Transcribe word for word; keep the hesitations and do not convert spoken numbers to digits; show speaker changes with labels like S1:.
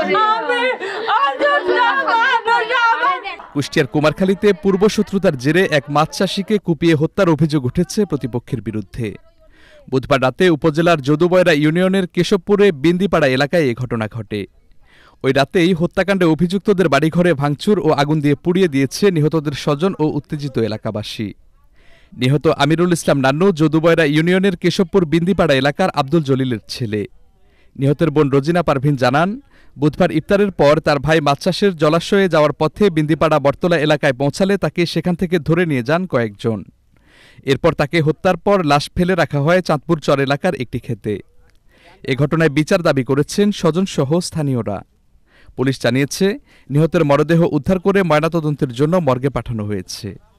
S1: কুষ্টিয়ার কুমারখালীতে পূর্বশত্রুতার জেরে এক মাছ চাষিকে কুপিয়ে হত্যার অভিযোগ উঠেছে প্রতিপক্ষের বিরুদ্ধে। বুধবার রাতে উপজেলার যদুবয়রা ইউনিয়নের কেশবপুরে বিন্দিপাড়া এলাকায় এ ঘটনা ঘটে। ওই রাতেই হত্যাকাণ্ডে অভিযুক্তদের বাড়িঘরে ভাঙচুর ও আগুন দিয়ে পুড়িয়ে দিয়েছে নিহতদের স্বজন ও উত্তেজিত এলাকাবাসী। নিহত আমিরুল ইসলাম নান্নু যদুবয়রা ইউনিয়নের কেশবপুর বিন্দিপাড়া এলাকার আব্দুল জলিলের ছেলে। নিহতের বোন রোজিনা পারভিন জানান, বুধবার ইফতারের পর তার ভাই মাছ চাষের জলাশয়ে যাওয়ার পথে বিন্দিপাড়া বটতলা এলাকায় পৌঁছালে তাকে সেখান থেকে ধরে নিয়ে যান কয়েকজন। এরপর তাকে হত্যার পর লাশ ফেলে রাখা হয় চাঁদপুর চর এলাকার একটি ক্ষেতে। এ ঘটনায় বিচার দাবি করেছেন স্বজনসহ স্থানীয়রা। পুলিশ জানিয়েছে, নিহতের মরদেহ উদ্ধার করে ময়নাতদন্তের জন্য মর্গে পাঠানো হয়েছে।